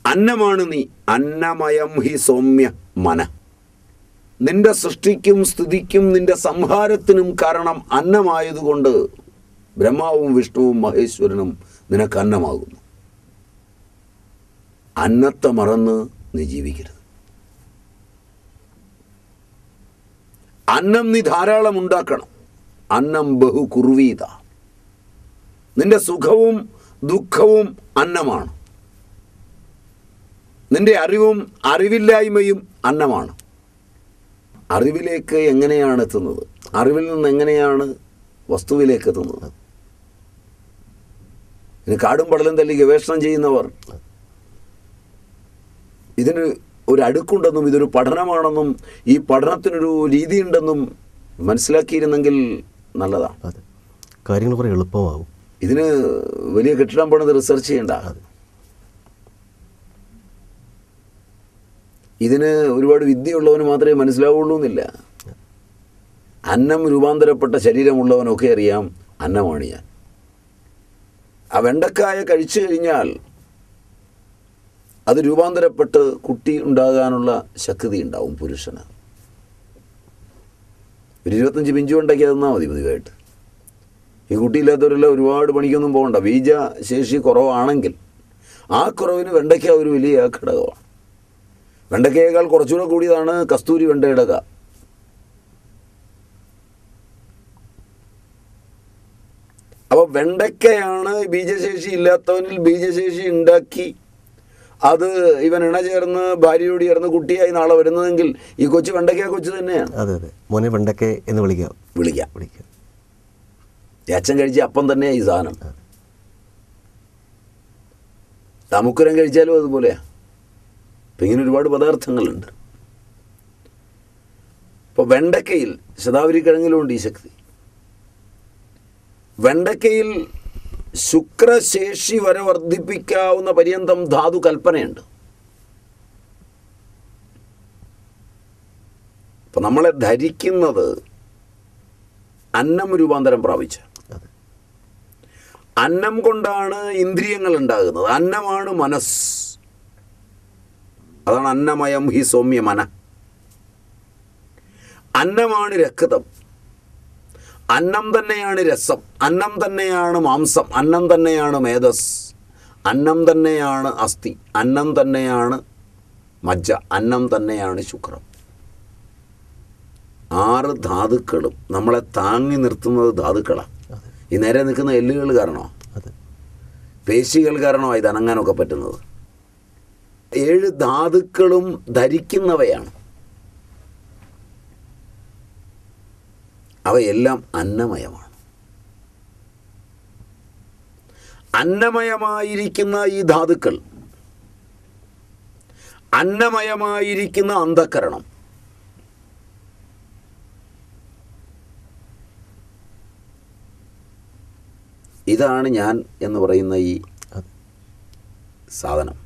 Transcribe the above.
അന്നമാണ് നീ, അന്നമയം ഹി സൗമ്യ മന. നിന്റെ സൃഷ്ടിക്കും സ്ഥിതിക്കും നിന്റെ സംഹാരത്തിനും കാരണം അന്നമായതുകൊണ്ട് ബ്രഹ്മാവും വിഷ്ണുവും മഹേശ്വരനും നിനക്ക് അന്നമാകുന്നു. അന്നത്തെ മറന്ന് നീ ജീവിക്കരുത്. അന്നം നീ ധാരാളം ഉണ്ടാക്കണം. അന്നം ബഹു കുർവീത. നിന്റെ സുഖവും ദുഃഖവും അന്നമാണ്. നിന്റെ അറിവും അറിവില്ലായ്മയും അന്നമാണ്. അറിവിലേക്ക് എങ്ങനെയാണ് എത്തുന്നത്? അറിവിൽ നിന്ന് എങ്ങനെയാണ് വസ്തുവിലേക്ക് എത്തുന്നത്? ഇനി കാടും പടലും തല്ലി ഗവേഷണം ചെയ്യുന്നവർ ഇതിന് ഒരു അടുക്കുണ്ടെന്നും ഇതൊരു പഠനമാണെന്നും ഈ പഠനത്തിനൊരു രീതിയുണ്ടെന്നും മനസ്സിലാക്കിയിരുന്നെങ്കിൽ നല്ലതാണ്. കാര്യങ്ങൾ കുറേ എളുപ്പമാകും. ഇതിന് വലിയ കെട്ടിടം പണിത് റിസർച്ച് ചെയ്യേണ്ട. ഇതിന് ഒരുപാട് വിദ്യയുള്ളവന് മാത്രമേ മനസ്സിലാവുള്ളൂ എന്നില്ല. അന്നം രൂപാന്തരപ്പെട്ട ശരീരമുള്ളവനൊക്കെ അറിയാം അന്നമാണ് ഞാൻ. ആ വെണ്ടക്കായ കഴിച്ചു കഴിഞ്ഞാൽ അത് രൂപാന്തരപ്പെട്ട് കുട്ടി ഉണ്ടാകാനുള്ള ശക്തി ഉണ്ടാവും പുരുഷന്. ഒരു 25 പിഞ്ചു വെണ്ടയ്ക്ക് തന്നാൽ മതി പതിവായിട്ട്. ഈ കുട്ടിയില്ലാത്തവരെല്ലാം ഒരുപാട് പണിക്കൊന്നും പോകണ്ട. ബീജശേഷി കുറവാണെങ്കിൽ ആ കുറവിന് വെണ്ടയ്ക്ക ഒരു വലിയ ഘടകമാണ്. വെണ്ടയ്ക്കയേക്കാൾ കുറച്ചുകൂടെ കൂടിയതാണ് കസ്തൂരി വെണ്ടയുടെ ക. അപ്പോൾ വെണ്ടയ്ക്കയാണ് ബീജശേഷി ഇല്ലാത്തവനിൽ ബീജശേഷി ഉണ്ടാക്കി അത് ഇവൻ ഇണ ചേർന്ന് ഭാര്യയോട് ചേർന്ന് കുട്ടിയായി നാളെ വരുന്നതെങ്കിൽ ഈ കൊച്ചു വെണ്ടയ്ക്ക കൊച്ചു തന്നെയാണ്. അതെ അതെ, മോനെ വെണ്ടയ്ക്ക എന്ന് വിളിക്കാം. അച്ഛൻ കഴിച്ച അപ്പം തന്നെയാണ് ഈ സാധനം. തമുക്കുരം കഴിച്ചാലും അതുപോലെയാണ്. അപ്പം ഇങ്ങനെ ഒരുപാട് പദാർത്ഥങ്ങളുണ്ട്. ഇപ്പോൾ വെണ്ടയ്ക്കയിൽ ശതാവരി കിഴങ്ങിലുണ്ട് ഈ ശക്തി. വെണ്ടയ്ക്കയിൽ ശുക്രശേഷി വരെ വർദ്ധിപ്പിക്കാവുന്ന പര്യന്തം ധാതു കൽപ്പനയുണ്ട്. അപ്പം നമ്മളെ ധരിക്കുന്നത് അന്നം രൂപാന്തരം പ്രാപിച്ച അന്നം കൊണ്ടാണ് ഇന്ദ്രിയങ്ങൾ ഉണ്ടാകുന്നത്. അന്നമാണ് മനസ്സ്. അതാണ് അന്നമയം ഹി സൗമ്യ മന. അന്നമാണ് രക്തം. അന്നം തന്നെയാണ് രസം. അന്നം തന്നെയാണ് മാംസം. അന്നം തന്നെയാണ് മേധസ്. അന്നം തന്നെയാണ് അസ്ഥി. അന്നം തന്നെയാണ് മജ്ജ. അന്നം തന്നെയാണ് ശുക്രം. 6 ധാതുക്കളും നമ്മളെ താങ്ങി നിർത്തുന്നത് ധാതുക്കളാണ്. ഈ നേരെ നിൽക്കുന്ന എല്ലുകൾ കാരണമാണ്, പേശികൾ കാരണമാണ് ഇത് അനങ്ങാനൊക്കെ പറ്റുന്നത്. 7 ധാതുക്കളും ധരിക്കുന്നവയാണ്. അവയെല്ലാം അന്നമയമാണ്. അന്നമയമായിരിക്കുന്ന ഈ ധാതുക്കൾ, അന്നമയമായിരിക്കുന്ന അന്ധക്കരണം, ഇതാണ് ഞാൻ എന്ന് പറയുന്ന ഈ സാധനം.